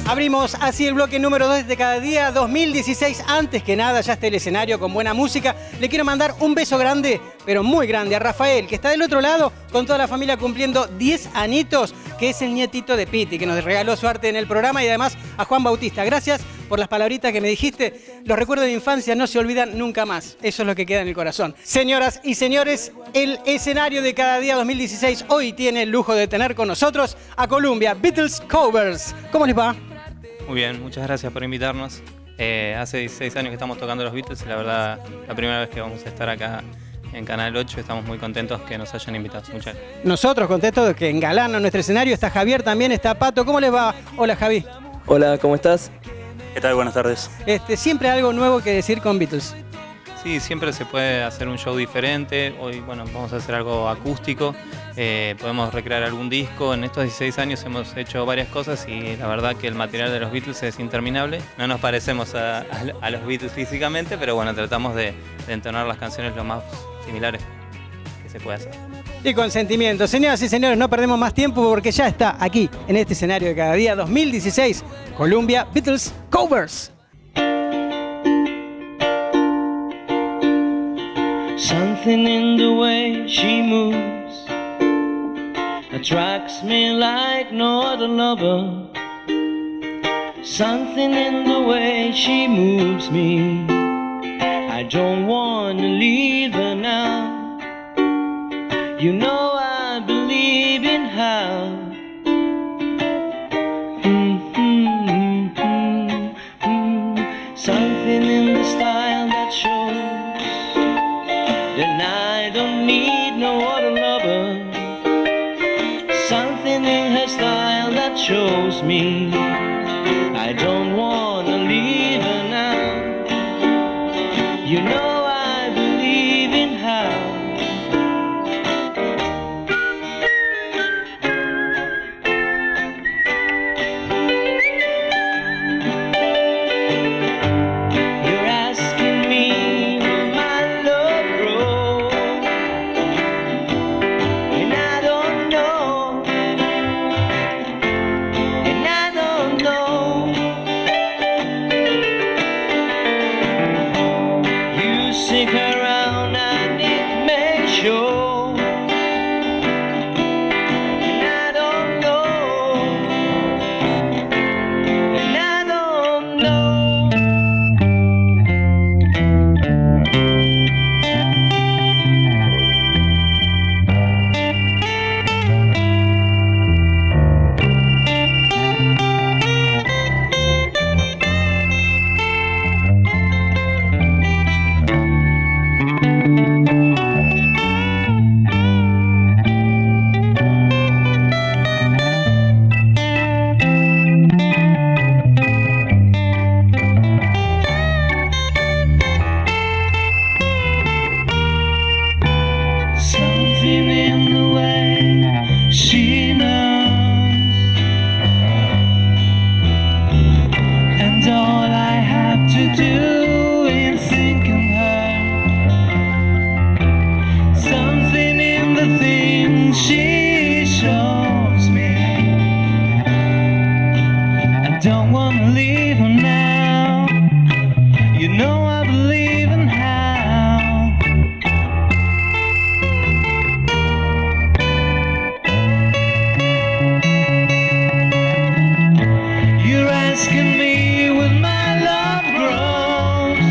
Abrimos así el bloque número 2 de Cada Día 2016. Antes que nada, ya está el escenario con buena música. Le quiero mandar un beso grande, pero muy grande, a Rafael, que está del otro lado con toda la familia cumpliendo 10 añitos, que es el nietito de Piti, que nos regaló su arte en el programa, y además a Juan Bautista. Gracias por las palabritas que me dijiste. Los recuerdos de infancia no se olvidan nunca más. Eso es lo que queda en el corazón. Señoras y señores, el escenario de Cada Día 2016 hoy tiene el lujo de tener con nosotros a Columbia Beatles Covers. ¿Cómo les va? Muy bien, muchas gracias por invitarnos. Hace 16 años que estamos tocando los Beatles y la verdad la primera vez que vamos a estar acá en Canal 8, estamos muy contentos que nos hayan invitado. Muchas gracias. Nosotros contentos de que engalanan nuestro escenario. Está Javier también, está Pato. ¿Cómo les va? Hola, Javi. Hola, ¿cómo estás? ¿Qué tal? Buenas tardes. Siempre algo nuevo que decir con Beatles. Sí, siempre se puede hacer un show diferente. Hoy, bueno, vamos a hacer algo acústico. Podemos recrear algún disco. En estos 16 años hemos hecho varias cosas y la verdad que el material de los Beatles es interminable. No nos parecemos a los Beatles físicamente, pero bueno, tratamos de entonar las canciones lo más similares que se puede hacer. Y con sentimiento. Señoras y señores, no perdemos más tiempo porque ya está aquí, en este escenario de Cada Día 2016, Columbia Beatles Covers. Something in the way she moves attracts me like no other lover. Something in the way she moves me, I don't wanna leave her now. You know I believe in how something in the style that shows that I don't need no other lover. Something in her style that shows me I don't wanna leave her now. You know I believe in how you're asking me will my love grow, and I don't know, and I don't know. You stick around and it may show, and I don't know, and I don't know. Something in the way she knows, and all I have to do is think of her. Something in the things she shows me, I don't wanna leave her now. You know I believe in how you're asking me will my love grows.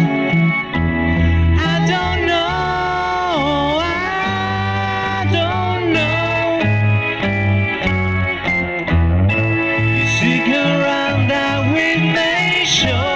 I don't know, I don't know. You seek around that we may show.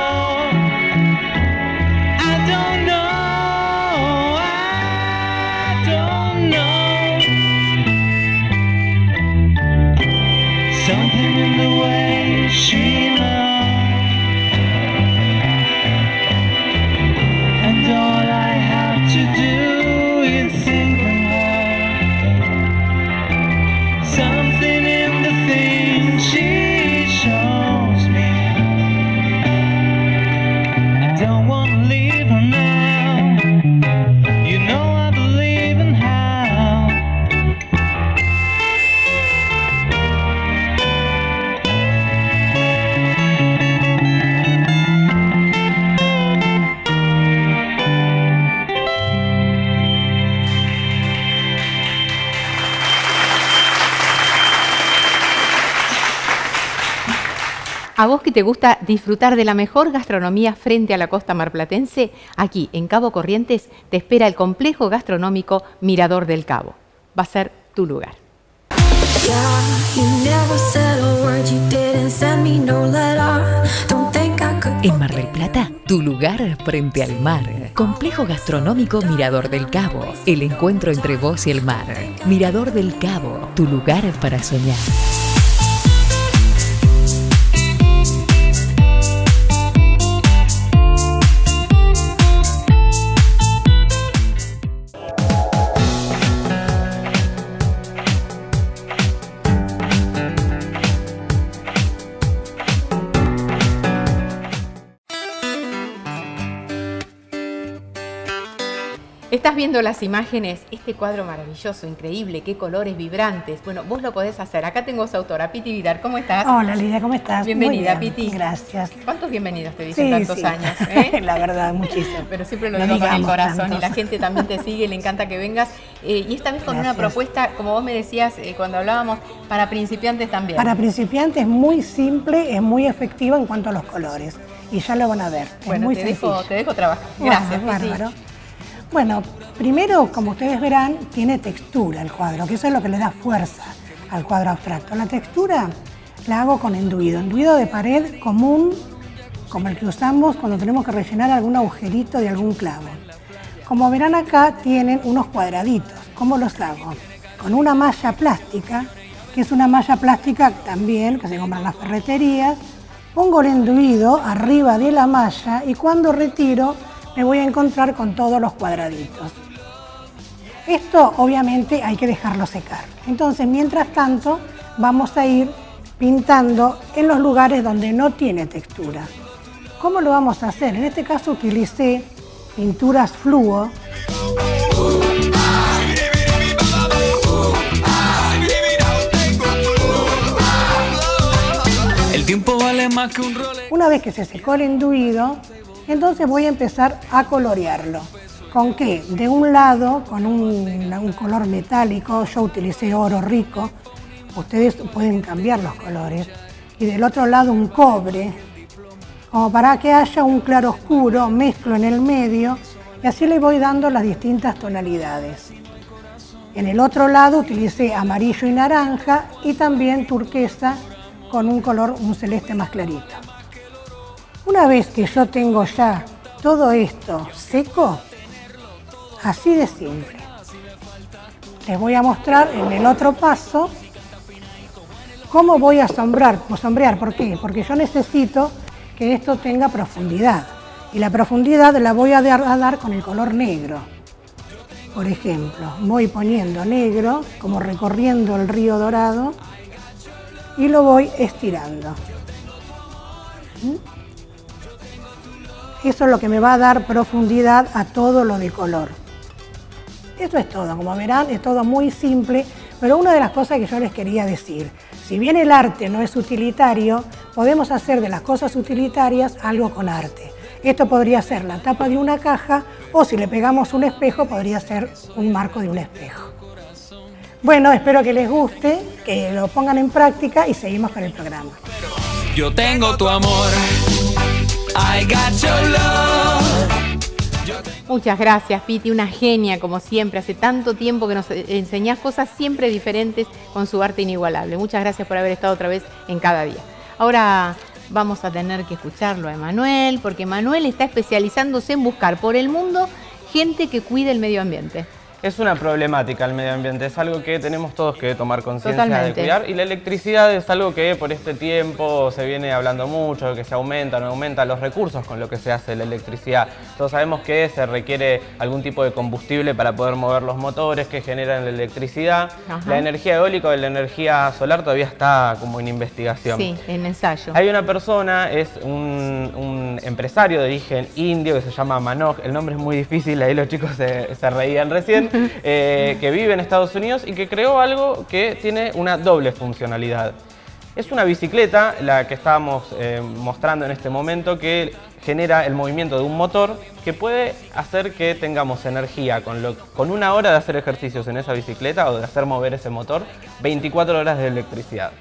A vos que te gusta disfrutar de la mejor gastronomía frente a la costa marplatense, aquí en Cabo Corrientes te espera el complejo gastronómico Mirador del Cabo. Va a ser tu lugar. En Mar del Plata, tu lugar frente al mar. Complejo gastronómico Mirador del Cabo. El encuentro entre vos y el mar. Mirador del Cabo, tu lugar para soñar. Estás viendo las imágenes, este cuadro maravilloso, increíble, qué colores vibrantes. Bueno, vos lo podés hacer. Acá tengo su autora, Piti Vidar. ¿Cómo estás? Hola, Lidia, ¿cómo estás? Bienvenida, Muy bien, Piti. Gracias. ¿Cuántos bienvenidos te dicen tantos años? La verdad, muchísimo. Pero siempre lo No digo con el digamos corazón tantos. y la gente también te sigue, le encanta que vengas. Y esta vez con una Gracias. propuesta, como vos me decías cuando hablábamos, para principiantes también. Para principiantes es muy simple, es muy efectiva en cuanto a los colores. Y ya lo van a ver. Es Bueno, muy te sencillo. dejo trabajar. Gracias, Bueno, Piti. bárbaro. Bueno, primero, como ustedes verán, tiene textura el cuadro, que eso es lo que le da fuerza al cuadro abstracto. La textura la hago con enduido de pared común, como el que usamos cuando tenemos que rellenar algún agujerito de algún clavo. Como verán acá, tienen unos cuadraditos. ¿Cómo los hago? Con una malla plástica, que es una malla plástica también, que se compra en las ferreterías, pongo el enduido arriba de la malla y cuando retiro me voy a encontrar con todos los cuadraditos. Esto obviamente hay que dejarlo secar. Entonces, mientras tanto, vamos a ir pintando en los lugares donde no tiene textura. ¿Cómo lo vamos a hacer? En este caso utilicé pinturas fluo. El tiempo vale más que un Rolex. Una vez que se secó el enduido, entonces voy a empezar a colorearlo. ¿Con qué? De un lado, con un color metálico, yo utilicé oro rico, ustedes pueden cambiar los colores. Y del otro lado un cobre, como para que haya un claro oscuro, mezclo en el medio y así le voy dando las distintas tonalidades. En el otro lado utilicé amarillo y naranja y también turquesa con un color, un celeste más clarito. Una vez que yo tengo ya todo esto seco, así de simple, les voy a mostrar en el otro paso cómo voy a sombrear. ¿Por qué? Porque yo necesito que esto tenga profundidad y la profundidad la voy a dar con el color negro. Por ejemplo, voy poniendo negro, como recorriendo el río Dorado y lo voy estirando. Eso es lo que me va a dar profundidad a todo lo de color. Esto es todo, como verán, es todo muy simple, pero una de las cosas que yo les quería decir, si bien el arte no es utilitario, podemos hacer de las cosas utilitarias algo con arte. Esto podría ser la tapa de una caja o si le pegamos un espejo podría ser un marco de un espejo. Bueno, espero que les guste, que lo pongan en práctica y seguimos con el programa. Yo tengo tu amor. I got your love. Muchas gracias, Piti, una genia como siempre. Hace tanto tiempo que nos enseñás cosas siempre diferentes con su arte inigualable. Muchas gracias por haber estado otra vez en Cada Día. Ahora vamos a tener que escucharlo a Emanuel, porque Emanuel está especializándose en buscar por el mundo gente que cuide el medio ambiente. Es una problemática el medio ambiente, es algo que tenemos todos que tomar conciencia de Totalmente. cuidar y la electricidad es algo que por este tiempo se viene hablando mucho, que se aumenta, no aumenta los recursos con lo que se hace la electricidad. Todos sabemos que se requiere algún tipo de combustible para poder mover los motores que generan la electricidad. Ajá. La energía eólica o la energía solar todavía está como en investigación. Sí, en ensayo. Hay una persona, es un empresario de origen indio que se llama Manoj, el nombre es muy difícil, ahí los chicos se reían recién, que vive en Estados Unidos y que creó algo que tiene una doble funcionalidad. Es una bicicleta, la que estábamos mostrando en este momento, que genera el movimiento de un motor que puede hacer que tengamos energía con una hora de hacer ejercicios en esa bicicleta o de hacer mover ese motor, 24 horas de electricidad.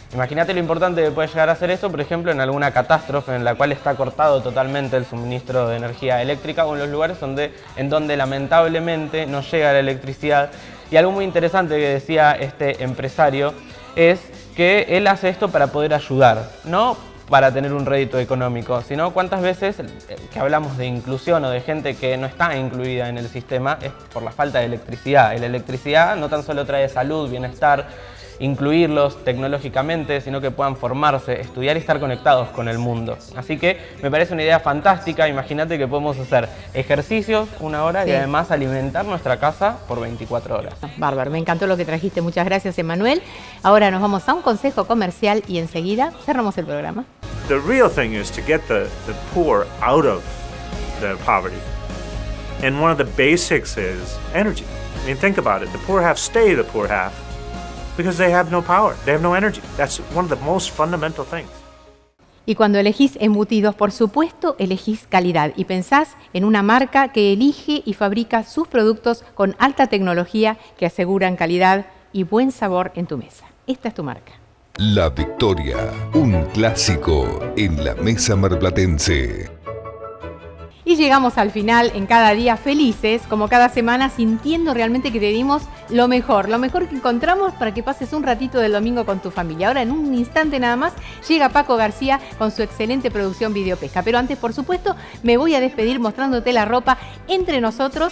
Imagínate lo importante que puede llegar a ser esto, por ejemplo, en alguna catástrofe en la cual está cortado totalmente el suministro de energía eléctrica o en los lugares en donde lamentablemente no llega la electricidad. Y algo muy interesante que decía este empresario es que él hace esto para poder ayudar, no para tener un rédito económico, sino cuántas veces que hablamos de inclusión o de gente que no está incluida en el sistema es por la falta de electricidad. Y la electricidad no tan solo trae salud, bienestar, incluirlos tecnológicamente, sino que puedan formarse, estudiar y estar conectados con el mundo. Así que me parece una idea fantástica. Imagínate que podemos hacer ejercicios 1 hora y además alimentar nuestra casa por 24 horas. Bárbaro, me encantó lo que trajiste. Muchas gracias, Emanuel. Ahora nos vamos a un consejo comercial y enseguida cerramos el programa. The real thing is to get the poor out of the poverty. And one of the basics is energy. I mean, think about it. The poor half stay the poor half because they have no power, they have no energy. That's one of the most fundamental things. Y cuando elegís embutidos, por supuesto, elegís calidad y pensás en una marca que elige y fabrica sus productos con alta tecnología que aseguran calidad y buen sabor en tu mesa. Esta es tu marca. La Victoria, un clásico en la mesa marplatense. Y llegamos al final en Cada Día felices, como cada semana, sintiendo realmente que te dimos lo mejor que encontramos para que pases un ratito del domingo con tu familia. Ahora, en un instante nada más, llega Paco García con su excelente producción Videopesca. Pero antes, por supuesto, me voy a despedir mostrándote la ropa entre nosotras,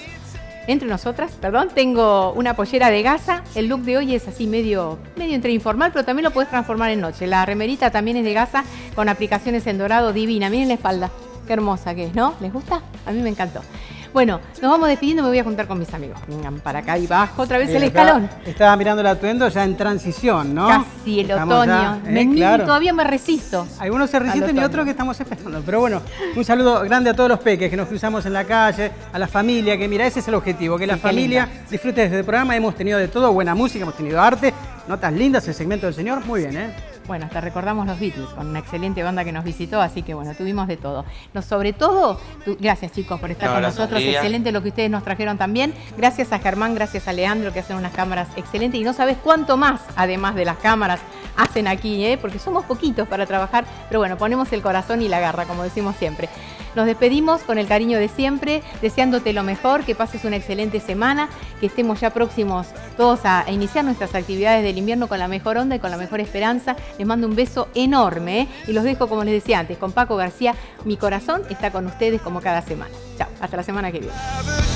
tengo una pollera de gasa. El look de hoy es así medio entre informal, pero también lo puedes transformar en noche. La remerita también es de gasa con aplicaciones en dorado, divina. Miren la espalda. Qué hermosa que es, ¿no? ¿Les gusta? A mí me encantó. Bueno, nos vamos despidiendo, me voy a juntar con mis amigos. Vengan para acá y bajo otra vez el escalón. Estaba mirando el atuendo ya en transición, ¿no? Casi el otoño. Claro. Todavía me resisto. Algunos se resisten y otros que estamos esperando. Pero bueno, un saludo grande a todos los peques que nos cruzamos en la calle, a la familia, que mira, ese es el objetivo, que la familia disfrute de este programa. Hemos tenido de todo, buena música, hemos tenido arte, notas lindas, el segmento del señor, muy bien, ¿eh? Bueno, hasta recordamos los Beatles, con una excelente banda que nos visitó, así que bueno, tuvimos de todo. Sobre todo, gracias chicos por estar con nosotros, excelente lo que ustedes nos trajeron también. Gracias a Germán, gracias a Leandro, que hacen unas cámaras excelentes. Y no sabes cuánto más, además de las cámaras, hacen aquí, porque somos poquitos para trabajar, pero bueno, ponemos el corazón y la garra, como decimos siempre. Nos despedimos con el cariño de siempre, deseándote lo mejor, que pases una excelente semana, que estemos ya próximos todos a iniciar nuestras actividades del invierno con la mejor onda y con la mejor esperanza. Les mando un beso enorme y los dejo, como les decía antes, con Paco García. Mi corazón está con ustedes como cada semana. Chao, hasta la semana que viene.